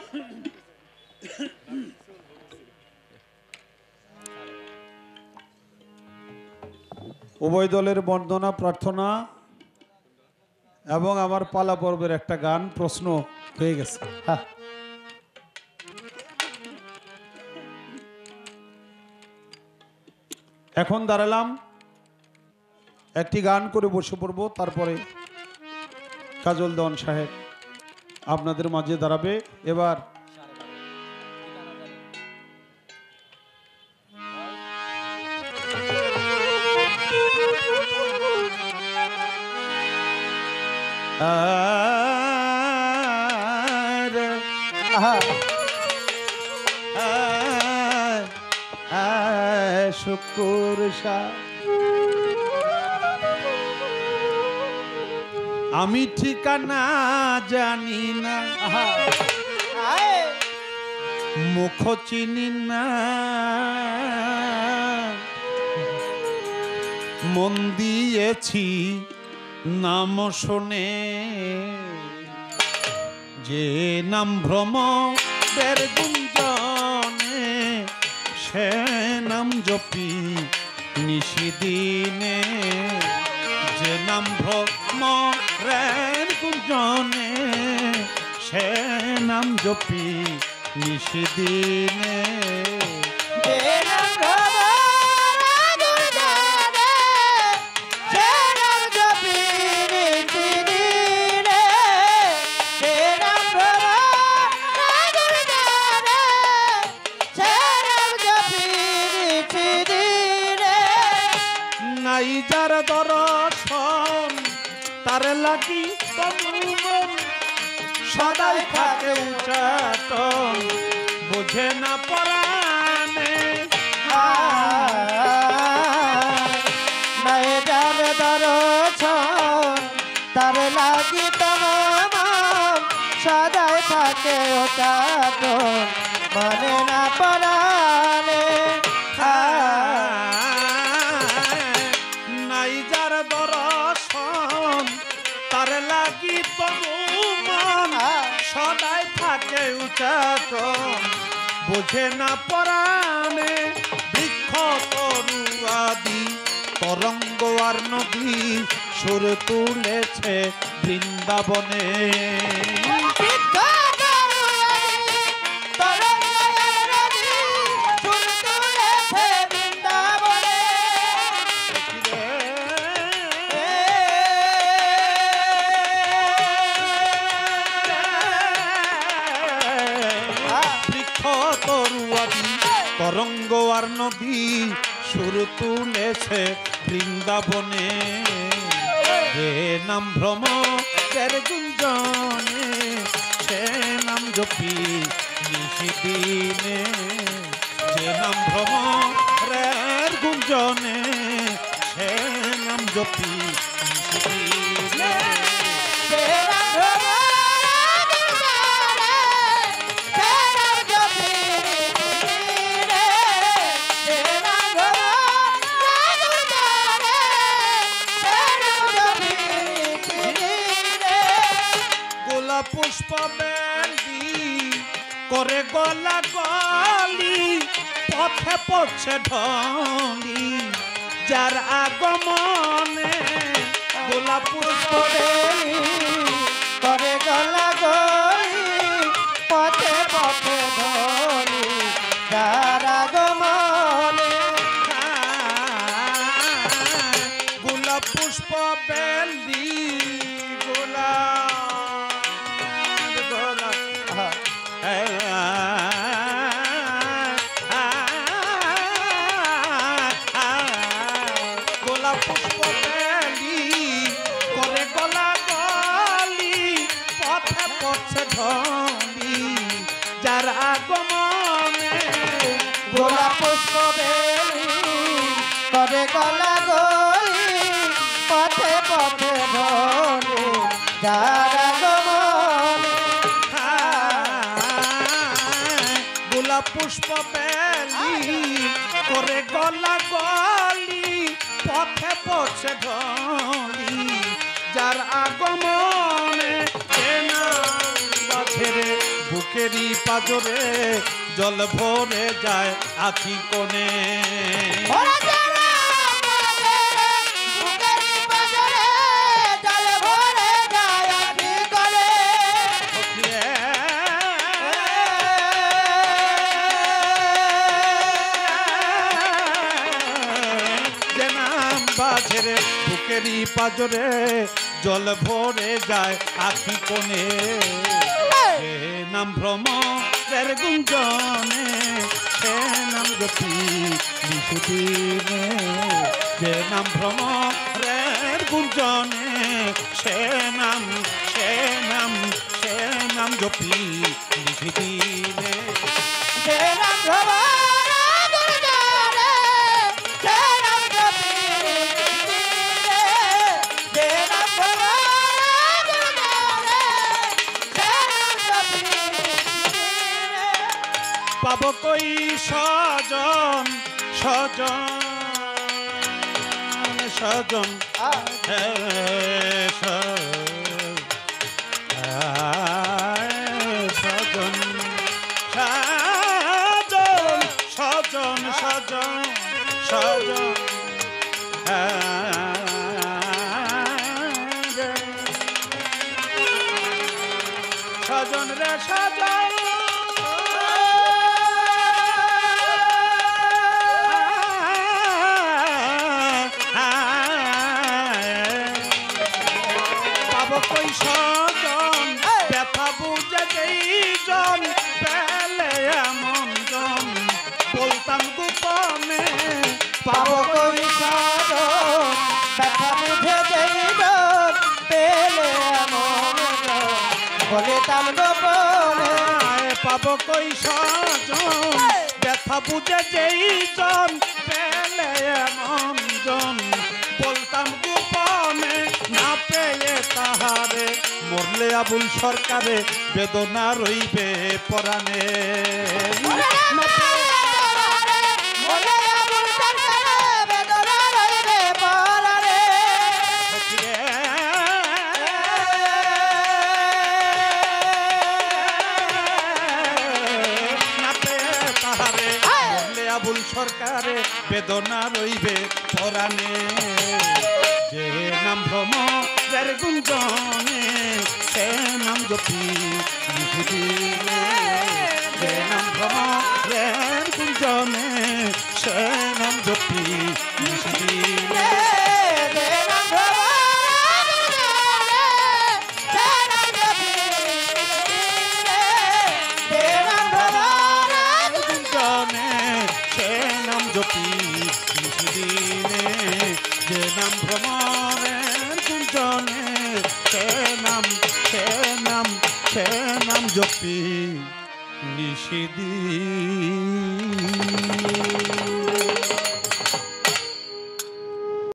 উভয় দলের বন্দনা প্রার্থনা এবং আমার পালা পর্বের একটা গান প্রশ্ন হয়ে গেছে। হ্যাঁ, এখন দাঁড়ালাম, একটি গান করে বসে পড়বো, তারপরে কাজল দেওয়ান সাহেব আপনাদের মাঝে দাঁড়াবে। এবার শুকুর শাহ, আমি ঠিকানা জানি না, মুখ চিনি না, মন দিয়েছি নাম শুনে, যে নাম ভ্রমদের গুঞ্জনে, সে নাম জপি নিশিদিনে, যে নাম ভ্রমরের গুঞ্জনে, সে নাম জপি নিশিদিনে, নাই যার দর্শন তার লাগি তনুমন, সদাই থাকে উচ্চাটন, বুঝে না পরাণে, নাই যার দর্শন তার লাগি তনুমন, সদাই থাকে উচ্চাটন, মানে না পরাণে, নাই যার দর্শন তার লাগি তনুমন, সদাই থাকে উচ্চাটন, বুঝে না পরাণে, বৃক্ষ তরু আদি তরঙ্গ আর নদী সুর তুলেছে বৃন্দাবনে, তরঙ্গ আর নদী সুর তুলেছে বৃন্দাবনে, যে নাম ভ্রমদের গুঞ্জনে, সে নাম জপি নিশিদিনে, যে নাম ভ্রমরের গুঞ্জনে, সে নাম জপি নিশিদিনে, পুষ্প বেলি করে গলা গলি, পথে পড়ছে ঢলি যার আগমনে, গোলাপ পুষ্প বেলি করে গলা গলি, পথে পথে ঢলি যার আগমনে, গোলাপ পুষ্প বেলি গোলাপ গোলাপ পুষ্প বেলি করে গলা গলি, পথে পড়ছে ঢলি যার আগমনে, গোলাপ পুষ্প বেলি করে গলা গলি, পথে পথে ঢলি যার আগমনে, গোলাপ পুষ্প বেলি করে গলা গলি, পথে পড়ছে ঢলি যার আগমনে, গাছের বুকেরই পাজরে জল ভরে যায় আখি কোণে ওরা যারা বুকের বাজারে জল ভরে যায় আখি করে যে নাম বাজরে বুকেরই পাজরে জল ভরে যায় আখি কোণে সে নাম ভ্রমরের গুঞ্জনে সে নাম জপি নিশুদিনে যে নাম ভ্রমরের গুঞ্জনে সে নাম জপি নিশুদিনে যে নাম ভ্রমরা গুঞ্জনে সে নাম জপি নিশুদিনে যে নাম ভ্রমরা গুঞ্জনে সে নাম জপি নিশুদিনে পাব কই সজন সজন সজন হে সজন সজন সজন সজন সজন সজন রে সজন কই সজন ব্যথা বুঝে যেইজন পেলে এমন জন বলতাম গোপনে পাব কই সাধন ব্যথা বুঝে যেইজন পেলে এমন জন বলিতাম গোপনে পাব কই সজন ব্যথা বুঝে যেইজন পেলে এমন জন বলতাম গোপনে না পেয়ে তাহারে মরলে আবুল সরকারে বেদনা রইবে পরাণে না পেয়ে তাহারে মরলে আবুল সরকারে বেদনা রইবে পরাণে যে নাম ভ্রমরের গুঞ্জনে সে নাম জপি নিশুদিনে যে নাম ভ্রমরের গুঞ্জনে সে নাম জপি নিশুদিনে গুঞ্জনে সে নাম জপি নিশুদিনে যে নাম ভ্রমরের গুঞ্জনে সে নাম জপি নিষিদি